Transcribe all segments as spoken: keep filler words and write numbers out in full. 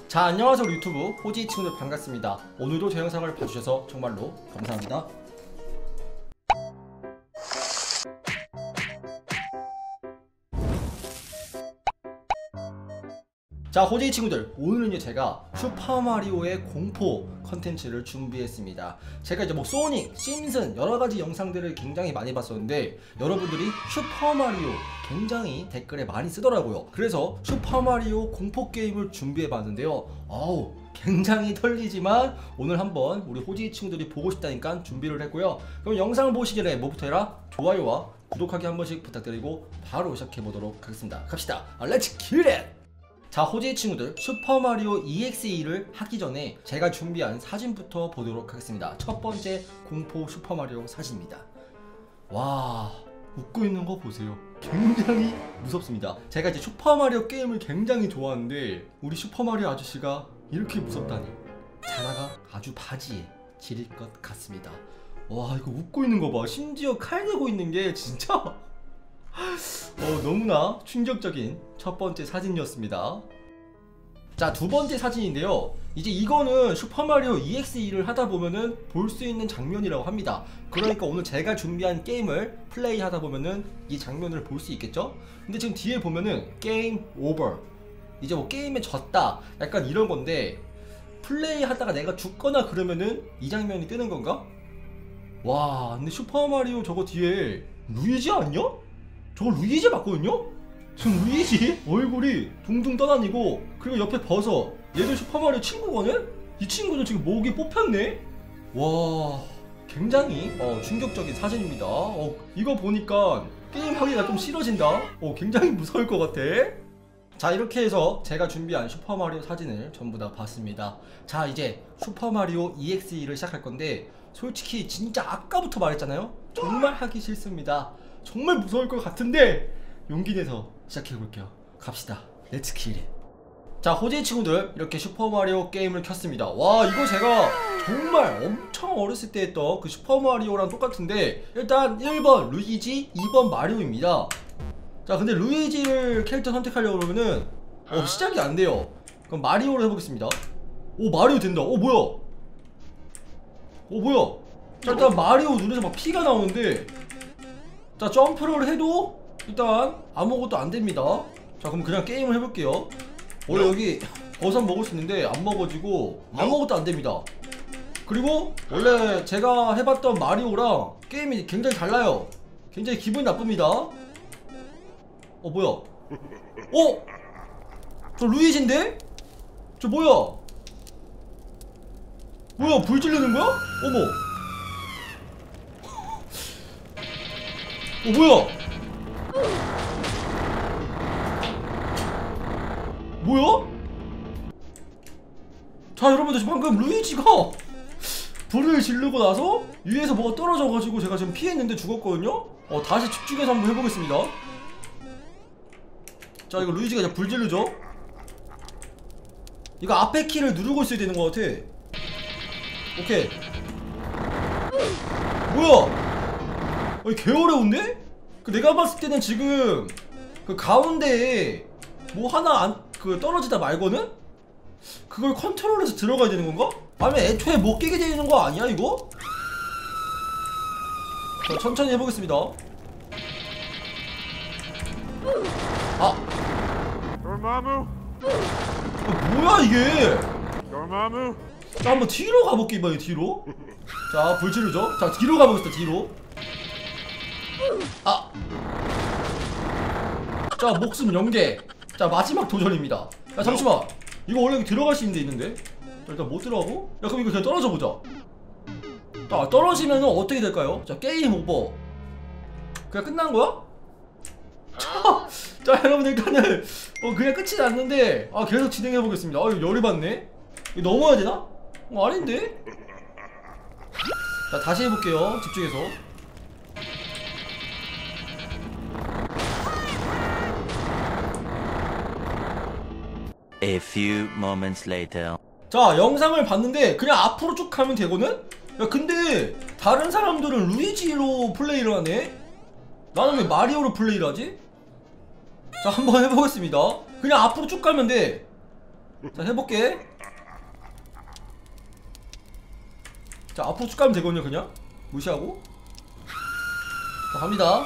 자, 안녕하세요 유튜브 호지 친구들 반갑습니다. 오늘도 제 영상을 봐주셔서 정말로 감사합니다. 자, 호지 친구들, 오늘은 제가 슈퍼마리오의 공포 컨텐츠를 준비했습니다. 제가 이제 뭐 소닉, 심슨 여러가지 영상들을 굉장히 많이 봤었는데 여러분들이 슈퍼마리오 굉장히 댓글에 많이 쓰더라고요. 그래서 슈퍼마리오 공포 게임을 준비해봤는데요. 어우, 굉장히 떨리지만 오늘 한번 우리 호지 친구들이 보고 싶다니까 준비를 했고요. 그럼 영상을 보시기 전에 뭐부터 해라? 좋아요와 구독하기 한 번씩 부탁드리고 바로 시작해보도록 하겠습니다. 갑시다. 렛츠 깃잇! 자, 호지 친구들, 슈퍼마리오 이엑스이를 하기 전에 제가 준비한 사진부터 보도록 하겠습니다. 첫 번째 공포 슈퍼마리오 사진입니다. 와, 웃고 있는 거 보세요. 굉장히 무섭습니다. 제가 이제 슈퍼마리오 게임을 굉장히 좋아하는데 우리 슈퍼마리오 아저씨가 이렇게 무섭다니. 자다가 아주 바지에 지릴 것 같습니다. 와, 이거 웃고 있는 거 봐. 심지어 칼 들고 있는 게 진짜 어, 너무나 충격적인 첫 번째 사진이었습니다. 자, 두 번째 사진인데요. 이제 이거는 슈퍼마리오 이엑스이를 하다 보면은 볼 수 있는 장면이라고 합니다. 그러니까 오늘 제가 준비한 게임을 플레이 하다 보면은 이 장면을 볼 수 있겠죠? 근데 지금 뒤에 보면은 게임 오버, 이제 뭐 게임에 졌다 약간 이런 건데, 플레이 하다가 내가 죽거나 그러면은 이 장면이 뜨는 건가? 와, 근데 슈퍼마리오 저거 뒤에 루이지 아니야? 저거 루이지 맞거든요? 지금 루이지 얼굴이 둥둥 떠다니고, 그리고 옆에 버섯, 얘도 슈퍼마리오 친구거든? 이 친구도 지금 목이 뽑혔네? 와, 굉장히 어, 충격적인 사진입니다. 어, 이거 보니까 게임하기가 좀 싫어진다. 어, 굉장히 무서울 것 같아. 자, 이렇게 해서 제가 준비한 슈퍼마리오 사진을 전부 다 봤습니다. 자, 이제 슈퍼마리오 이엑스이를 시작할 건데, 솔직히 진짜 아까부터 말했잖아요? 정말 하기 싫습니다. 정말 무서울 것 같은데 용기 내서 시작해볼게요. 갑시다. 렛츠 깃잇. 자, 호지 친구들, 이렇게 슈퍼마리오 게임을 켰습니다. 와, 이거 제가 정말 엄청 어렸을 때 했던 그 슈퍼마리오랑 똑같은데, 일단 일 번 루이지, 이 번 마리오입니다. 자, 근데 루이지를 캐릭터 선택하려고 그러면은 어, 시작이 안 돼요. 그럼 마리오로 해보겠습니다. 오, 마리오 된다. 오, 뭐야? 오, 뭐야? 자, 일단 마리오 눈에서 막 피가 나오는데, 자, 점프를 해도 일단 아무것도 안 됩니다. 자, 그럼 그냥 게임을 해볼게요. 원래 여기 버섯 먹을 수 있는데 안 먹어지고 아무것도 안 됩니다. 그리고 원래 제가 해봤던 마리오랑 게임이 굉장히 달라요. 굉장히 기분이 나쁩니다. 어, 뭐야? 어? 저 루이지인데? 저 뭐야? 뭐야, 불 지르는 거야? 어머. 어, 뭐야? 뭐야? 자, 여러분들, 지금 방금 루이지가 불을 지르고 나서 위에서 뭐가 떨어져가지고 제가 지금 피했는데 죽었거든요? 어, 다시 집중해서 한번 해보겠습니다. 자, 이거 루이지가 이제 불 지르죠? 이거 앞에 키를 누르고 있어야 되는 것 같아. 오케이. 뭐야? 아니, 개 어려운데? 그 내가 봤을 때는 지금 그 가운데에 뭐 하나 안, 그 떨어지다 말고는 그걸 컨트롤해서 들어가야 되는 건가? 아니면 애초에 못 깨게 되는 거 아니야, 이거? 자, 천천히 해보겠습니다. 아! dormammu. 어, 뭐야 이게? dormammu. 자, 한번 뒤로 가볼게. 이번에 뒤로. 자, 불 지르죠? 자, 뒤로 가보겠습니다. 뒤로. 아! 자, 목숨 영 개. 자, 마지막 도전입니다. 야, 잠시만. 이거 원래 들어갈 수 있는 데 있는데? 자, 일단 못 들어가고. 야, 그럼 이거 그냥 떨어져 보자. 자, 떨어지면은 어떻게 될까요? 자, 게임 오버. 그냥 끝난 거야? 자, 자, 여러분들, 일단은 어, 그냥 끝이 났는데, 아, 계속 진행해 보겠습니다. 아, 이거 열이 받네. 이거 넘어야 되나? 어, 아닌데? 자, 다시 해볼게요. 집중해서. A few moments later. 자, 영상을 봤는데 그냥 앞으로 쭉 가면 되거든? 야, 근데 다른 사람들은 루이지로 플레이를 하네? 나는 왜 마리오로 플레이를 하지? 자, 한번 해보겠습니다. 그냥 앞으로 쭉 가면 돼. 자 해볼게. 자 앞으로 쭉 가면 되거든요. 그냥 무시하고. 자 갑니다.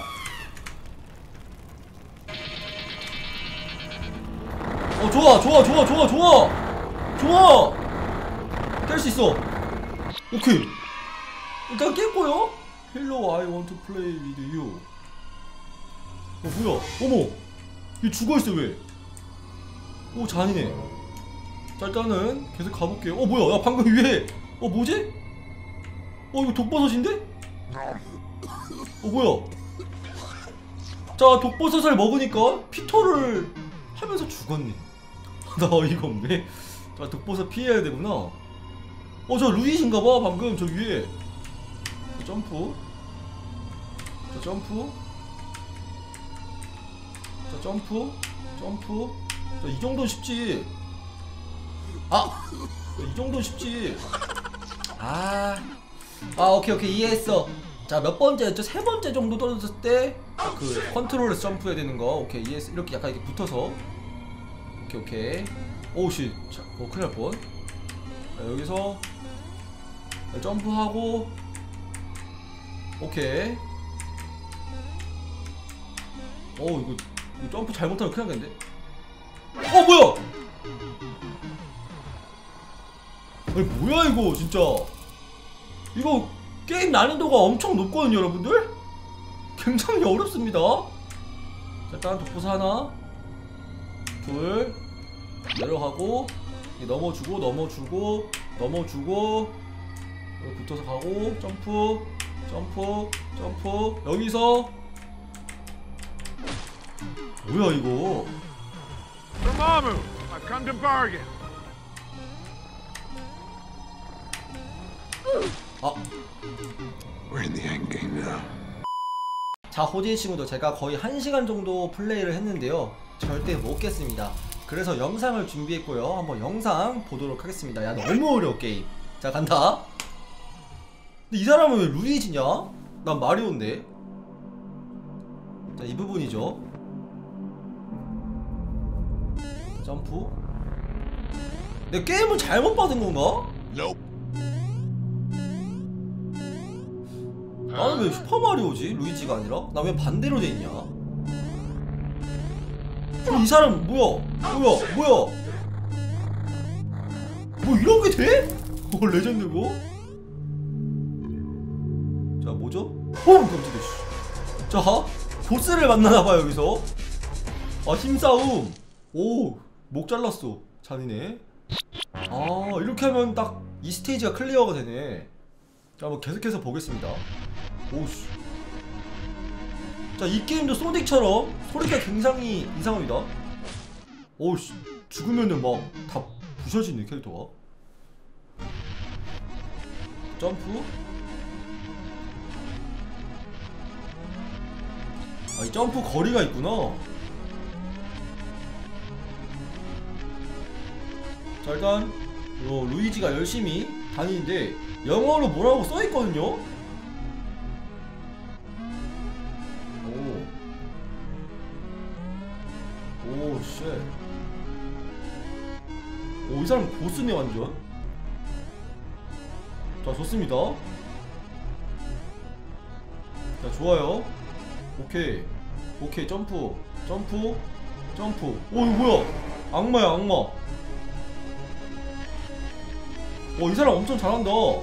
어 좋아 좋아 좋아 좋아 좋아 좋아. 깰 수 있어. 오케이 일단 깼고요. Hello I want to play with you. 어 뭐야 어머 얘 죽어있어 왜. 오 잔이네. 자 일단은 계속 가볼게요. 어 뭐야 야 방금 위에 어 뭐지? 어 이거 독버섯인데? 어 뭐야 자 독버섯을 먹으니까 피토를 하면서 죽었네. 나 어이가 없네. 자 독버섯 피해야 되구나. 어 저 루이신가봐 방금 저 위에. 자, 점프. 자 점프. 자 점프. 점프. 자 이 정도는 쉽지. 아! 이 정도는 쉽지. 아. 아 오케이 오케이 이해했어. 자 몇 번째였죠? 세 번째 정도 떨어졌을 때 그 컨트롤에서 점프해야 되는 거. 오케이 이해했어. 이렇게 약간 이렇게 붙어서. 오케이 오케이. 오우씨. 자, 어 큰일 날 뻔. 자 여기서 점프하고. 오케이. 어 이거, 이거 점프 잘못하면 큰일 나겠는데? 어 뭐야! 아니 뭐야 이거 진짜. 이거 게임 난이도가 엄청 높거든요 여러분들? 굉장히 어렵습니다. 자, 일단 독보사 하나 둘 내려가고 넘어주고 넘어주고 넘어주고 여기 붙어서 가고 점프 점프 점프 여기서 뭐야 이거. Dormammu, I've come to bargain. 아. We're in the end game now. 자 호진 친구들 제가 거의 한 시간 정도 플레이를 했는데요 절대 못 깼습니다. 그래서 영상을 준비했고요. 한번 영상 보도록 하겠습니다. 야 너무 어려워 게임. 자 간다. 근데 이 사람은 왜 루이지냐? 난 마리오인데. 자 이 부분이죠. 점프. 내 게임을 잘못 받은 건가? Nope. 나는 왜 슈퍼마리오지? 루이지가 아니라? 나 왜 반대로 돼있냐? 이 사람 뭐야? 뭐야? 뭐야? 뭐 이런게 돼? 어 레전드고? 자 뭐죠? 어 깜짝이야. 자 보스를 만나나봐요 여기서. 아 힘싸움. 오 목 잘랐어. 잔이네. 아 이렇게 하면 딱 이 스테이지가 클리어가 되네. 자 한번 계속해서 보겠습니다. 오우씨. 자 이 게임도 소닉처럼 소리가 굉장히 이상합니다. 오우씨 죽으면은 막 다 부셔지네 캐릭터가. 점프. 아 이 점프 거리가 있구나. 자 일단 어, 루이지가 열심히 다니는데 영어로 뭐라고 써있거든요? 오. 오, 쉣. 오, 이 사람 보스네, 완전. 자, 좋습니다. 자, 좋아요. 오케이. 오케이, 점프. 점프. 점프. 오, 이거 뭐야? 악마야, 악마. 어, 이 사람 엄청 잘한다. 어,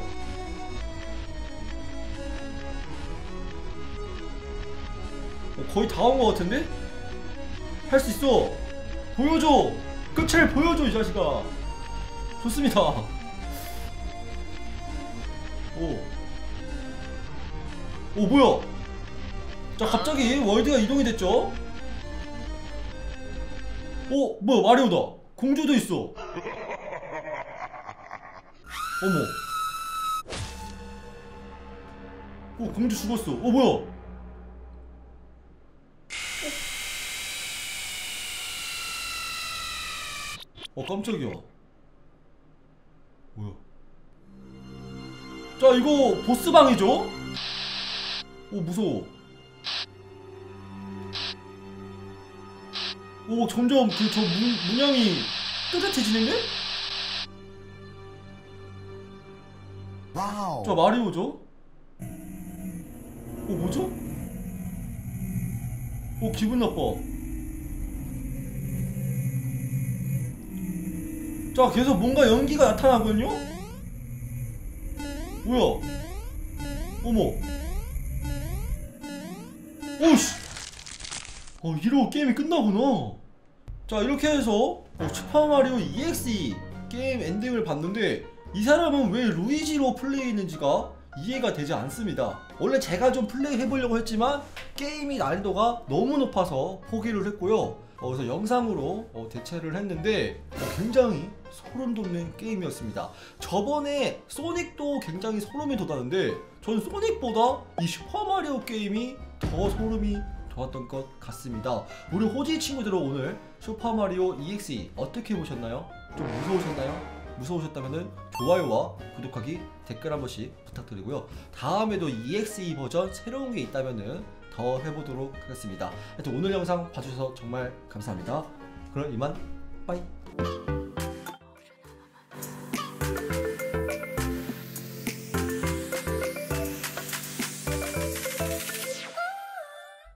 거의 다 온 것 같은데? 할 수 있어. 보여줘. 끝을 보여줘 이 자식아. 좋습니다. 오. 오 뭐야? 자 갑자기 월드가 이동이 됐죠? 오 뭐야 마리오다. 공주도 있어. 어머. 오 공주 죽었어. 어 뭐야? 어 깜짝이야. 뭐야? 자 이거 보스방이죠? 오 무서워. 오 점점 그 저 문양이 뜨뜻해지는데? 와우. 저 마리오죠? 어 뭐죠? 어 기분 나빠. 자 계속 뭔가 연기가 나타나거든요? 뭐야? 어머. 오씨. 어 이러고 게임이 끝나구나. 자 이렇게 해서 어, 슈퍼마리오 이엑스이 게임 엔딩을 봤는데 이 사람은 왜 루이지로 플레이했는지가 이해가 되지 않습니다. 원래 제가 좀 플레이 해보려고 했지만 게임이 난이도가 너무 높아서 포기를 했고요. 어, 그래서 영상으로 어, 대체를 했는데 어, 굉장히 소름 돋는 게임이었습니다. 저번에 소닉도 굉장히 소름이 돋았는데 저는 소닉보다 이 슈퍼마리오 게임이 더 소름이 돋았던 것 같습니다. 우리 호지 친구들은 오늘 슈퍼마리오 이엑스이 어떻게 보셨나요? 좀 무서우셨나요? 무서우셨다면 좋아요와 구독하기, 댓글 한 번씩 부탁드리고요. 다음에도 이엑스이 버전 새로운 게 있다면 더 해보도록 하겠습니다. 하여튼 오늘 영상 봐주셔서 정말 감사합니다. 그럼 이만 빠이.